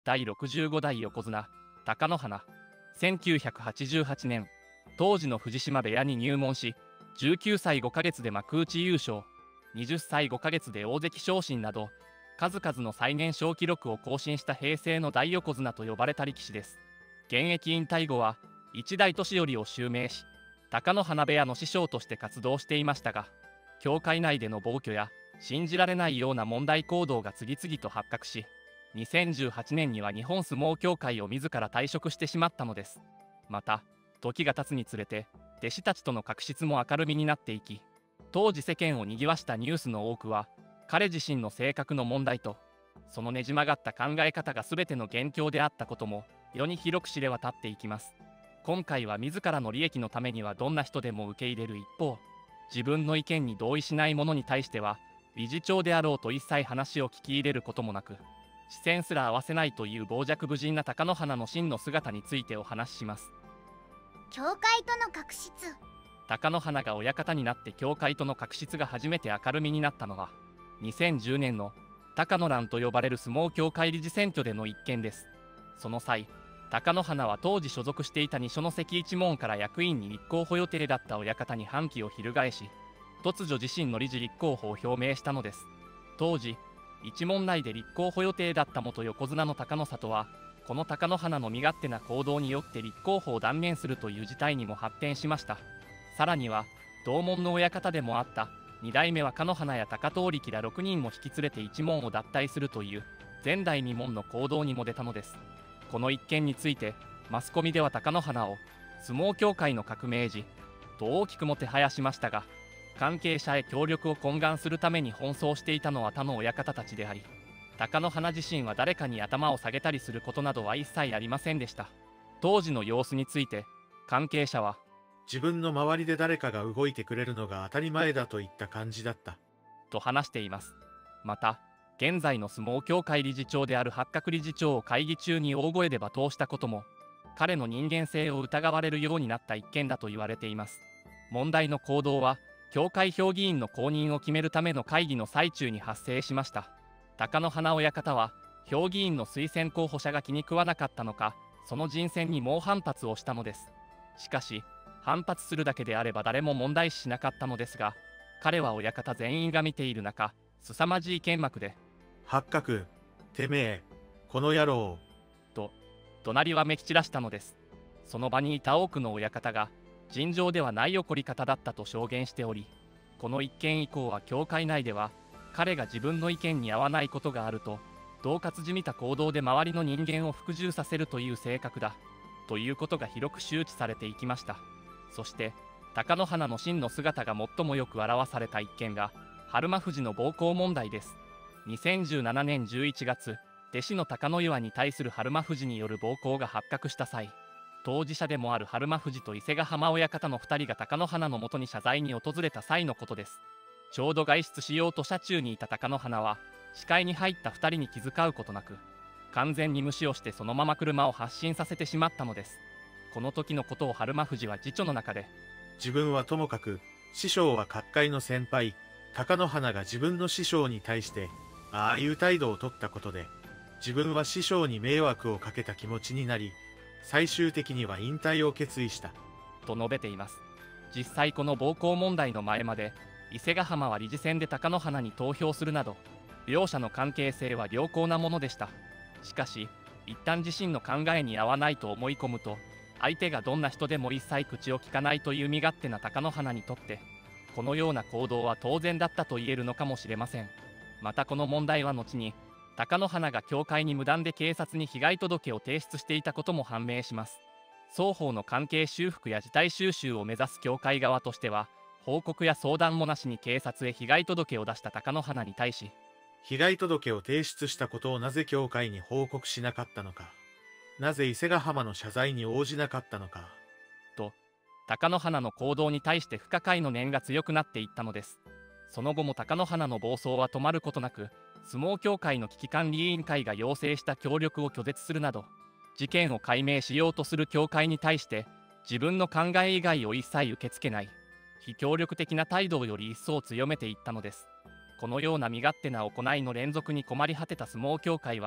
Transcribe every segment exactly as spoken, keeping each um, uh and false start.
だいろくじゅうごだい横綱貴乃花。せんきゅうひゃくはちじゅうはちねん、当時の藤島部屋に入門し、じゅうきゅうさいごかげつで幕内優勝、はたちごかげつで大関昇進など数々の最年少記録を更新した平成の大横綱と呼ばれた力士です。現役引退後は一代年寄を襲名し、貴乃花部屋の師匠として活動していましたが、協会内での暴挙や信じられないような問題行動が次々と発覚し、にせんじゅうはちねんには日本相撲協会を自ら退職してしまったのです。また時が経つにつれて弟子たちとの確執も明るみになっていき、当時世間を賑わしたニュースの多くは彼自身の性格の問題と、そのねじ曲がった考え方が全ての元凶であったことも世に広く知れ渡っていきます。今回は自らの利益のためにはどんな人でも受け入れる一方、自分の意見に同意しない者に対しては理事長であろうと一切話を聞き入れることもなく、視線すら合わせないという傍若無人な貴乃花の真の姿についてお話しします。 教会との確執。 貴乃花が親方になって教会との確執が初めて明るみになったのはにせんじゅうねんの貴乃蘭と呼ばれる相撲協会理事選挙での一件です。その際、貴乃花は当時所属していた二所ノ関一門から役員に立候補予定だった親方に反旗を翻し、突如自身の理事立候補を表明したのです。当時一門内で立候補予定だった元横綱の貴乃里は、この貴乃花の身勝手な行動によって立候補を断念するという事態にも発展しました。さらには同門の親方でもあったに代目若乃花や貴闘力らろくにんも引き連れて一門を脱退するという前代未聞の行動にも出たのです。この一件についてマスコミでは貴乃花を相撲協会の革命児と大きくもてはやしましたが、関係者へ協力を懇願するために奔走していたのは他の親方たちであり、貴乃花自身は誰かに頭を下げたりすることなどは一切ありませんでした。当時の様子について関係者は、 自分の周りで誰かが動いてくれるのが当たり前だといった感じだったと話しています。また現在の相撲協会理事長である八角理事長を会議中に大声で罵倒したことも、彼の人間性を疑われるようになった一件だと言われています。問題の行動は協会評議員の後任を決めるための会議の最中に発生しました。貴乃花親方は評議員の推薦候補者が気に食わなかったのか、その人選に猛反発をしたのです。しかし反発するだけであれば誰も問題視しなかったのですが、彼は親方全員が見ている中、凄まじい剣幕で 「八角、てめえこの野郎」 と怒鳴りわめき散らしたのです。その場にいた多くの親方が尋常ではない怒り方だったと証言しており、この一件以降は協会内では彼が自分の意見に合わないことがあると恫喝じみた行動で周りの人間を服従させるという性格だということが広く周知されていきました。そして貴乃花の真の姿が最もよく表された一件が日馬富士の暴行問題です。にせんじゅうななねんじゅういちがつ、弟子の貴乃岩に対する日馬富士による暴行が発覚した際、当事者でもある日馬富士と伊勢ヶ濱親方のふたりが貴乃花のもとに謝罪に訪れた際のことです。ちょうど外出しようと車中にいた貴乃花は視界に入ったふたりに気遣うことなく、完全に無視をしてそのまま車を発進させてしまったのです。この時のことを日馬富士は自著の中で、 自分はともかく師匠は各界の先輩、貴乃花が自分の師匠に対してああいう態度を取ったことで、自分は師匠に迷惑をかけた気持ちになり、最終的には引退を決意したと述べています。実際この暴行問題の前まで伊勢ヶ濱は理事選で貴乃花に投票するなど両者の関係性は良好なものでした。しかし一旦自身の考えに合わないと思い込むと、相手がどんな人でも一切口を聞かないという身勝手な貴乃花にとってこのような行動は当然だったと言えるのかもしれません。またこの問題は後に貴乃花が協会に無断で警察に被害届を提出していたことも判明します。双方の関係修復や事態収拾を目指す協会側としては、報告や相談もなしに警察へ被害届を出した貴乃花に対し、 被害届を提出したことをなぜ協会に報告しなかったのか、なぜ伊勢ヶ濱の謝罪に応じなかったのかと貴乃花の行動に対して不可解の念が強くなっていったのです。その後も貴乃花の暴走は止まることなく、相撲協会の危機管理委員会が要請した協力を拒絶するなど、事件を解明しようとする協会に対して自分の考え以外を一切受け付けない非協力的な態度をより一層強めていったのです。このような身勝手な行いの連続に困り果てた相撲協会は、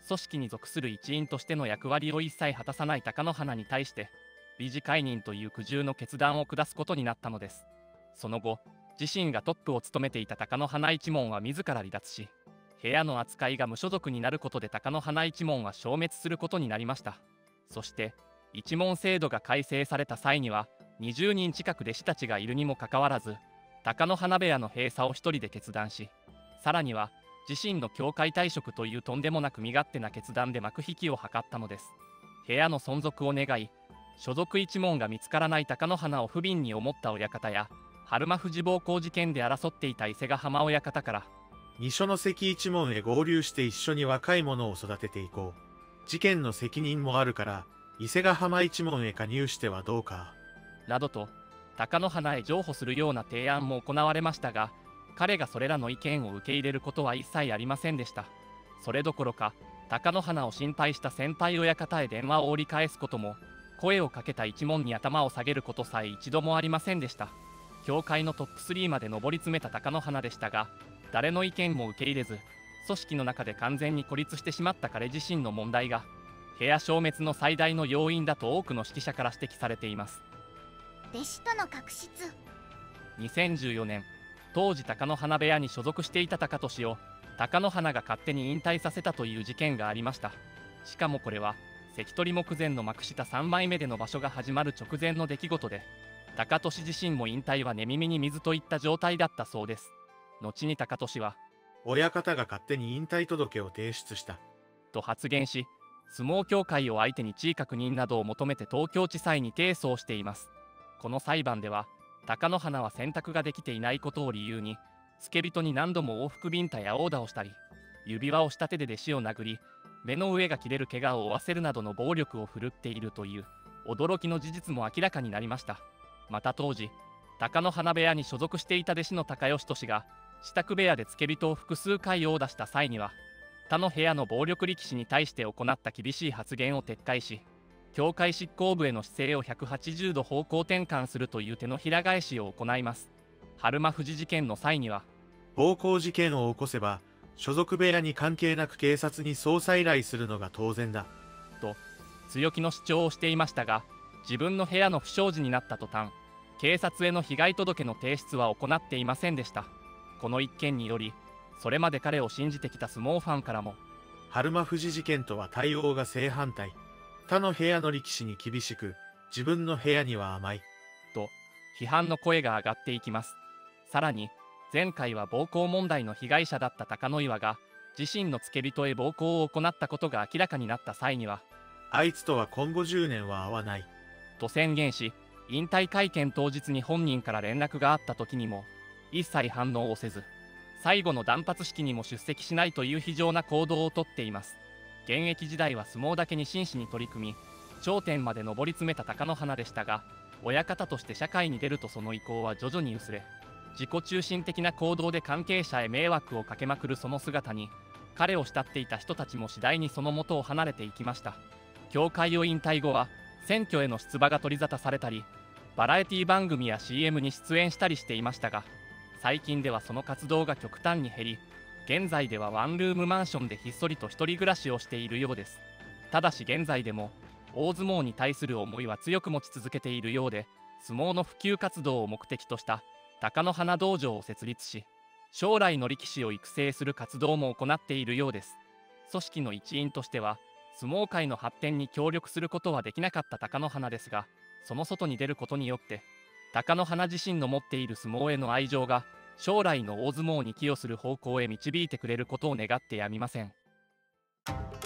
組織に属する一員としての役割を一切果たさない貴乃花に対して理事解任という苦渋の決断を下すことになったのです。その後、自身がトップを務めていた貴乃花一門は自ら離脱し、部屋の扱いが無所属になることで貴乃花一門は消滅することになりました。そして一門制度が改正された際にはにじゅうにん近く弟子たちがいるにもかかわらず、貴乃花部屋の閉鎖を一人で決断し、さらには自身の教会退職というとんでもなく身勝手な決断で幕引きを図ったのです。部屋の存続を願い、所属一門が見つからない貴乃花を不憫に思った親方や、春馬富士暴行事件で争っていた伊勢ヶ浜親方から、 二所の関一門へ合流して一緒に若い者を育てていこう。事件の責任もあるから、伊勢ヶ浜一門へ加入してはどうか。 などと、貴乃花へ譲歩するような提案も行われましたが、彼がそれらの意見を受け入れることは一切ありませんでした。それどころか、貴乃花を心配した先輩親方へ電話を折り返すことも、声をかけた一門に頭を下げることさえ一度もありませんでした。教会のトップスリーまで上り詰めた貴乃花でしたが、誰の意見も受け入れず、組織の中で完全に孤立してしまった彼自身の問題が、部屋消滅の最大の要因だと多くの指揮者から指摘されています。 弟子との確執。 にせんじゅうよねん、当時貴乃花部屋に所属していた貴俊を貴乃花が勝手に引退させたという事件がありました。しかもこれは関取目前の幕下さんまいめでの場所が始まる直前の出来事で、貴俊自身も引退は寝耳に水といった状態だったそうです。後に貴俊は親方が勝手に引退届を提出したと発言し、相撲協会を相手に地位確認などを求めて東京地裁に提訴しています。この裁判では貴乃花は選択ができていないことを理由に、付け人に何度も往復ビンタや殴打をしたり、指輪をした手で弟子を殴り、目の上が切れる怪我を負わせるなどの暴力を振るっているという驚きの事実も明らかになりました。また当時、貴乃花部屋に所属していた弟子の高義俊が支度部屋で付け人を複数回殴打した際には、他の部屋の暴力力士に対して行った厳しい発言を撤回し、教会執行部への姿勢をひゃくはちじゅうど方向転換するという手のひら返しを行います。春馬富士事件の際には、 暴行事件を起こせば所属部屋に関係なく警察に捜査依頼するのが当然だと強気の主張をしていましたが、自分の部屋の不祥事になった途端、警察への被害届の提出は行っていませんでした。この一件により、それまで彼を信じてきた相撲ファンからも、 春馬富士事件とは対応が正反対。他の部屋の力士に厳しく、自分の部屋には甘いと批判の声が上がっていきます。さらに前回は暴行問題の被害者だった貴乃岩が自身の付け人へ暴行を行ったことが明らかになった際には、 あいつとは今後じゅうねんは会わないと宣言し、引退会見当日に本人から連絡があった時にも一切反応をせず、最後の断髪式にも出席しないという非常な行動をとっています。現役時代は相撲だけに真摯に取り組み、頂点まで上り詰めた貴乃花でしたが、親方として社会に出るとその意向は徐々に薄れ、自己中心的な行動で関係者へ迷惑をかけまくるその姿に、彼を慕っていた人たちも次第にその元を離れていきました。協会を引退後は選挙への出馬が取り沙汰されたり、バラエティ番組や シーエム に出演したりしていましたが、最近ではその活動が極端に減り、現在ではワンルームマンションでひっそりと一人暮らしをしているようです。ただし現在でも大相撲に対する思いは強く持ち続けているようで、相撲の普及活動を目的とした貴乃花道場を設立し、将来の力士を育成する活動も行っているようです。組織の一員としては相撲界の発展に協力することはできなかった貴乃花ですが、その外に出ることによって貴乃花自身の持っている相撲への愛情が将来の大相撲に寄与する方向へ導いてくれることを願ってやみません。